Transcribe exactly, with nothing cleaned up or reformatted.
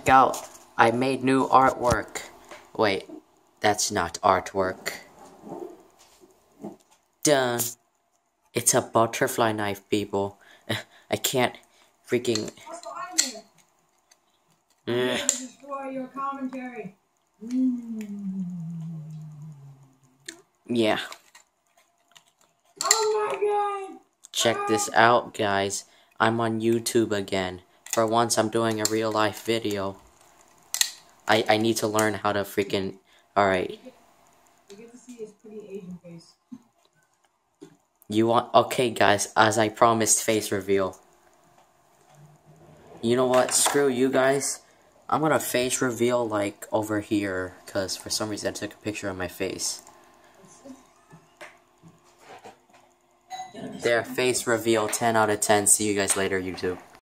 check out, I made new artwork. Wait, that's not artwork. Done. It's a butterfly knife, people. I can't freaking... What's behind there? I'm going to destroy your commentary. Mm. Yeah. Oh my god! Check this out, guys. I'm on YouTube again. For once, I'm doing a real life video. I, I need to learn how to freaking... Alright. You get to see his pretty Asian face. You want... Okay, guys. As I promised, face reveal. You know what? Screw you guys. I'm gonna face reveal, like, over here. Because for some reason I took a picture of my face. There, face reveal, ten out of ten. See you guys later, YouTube.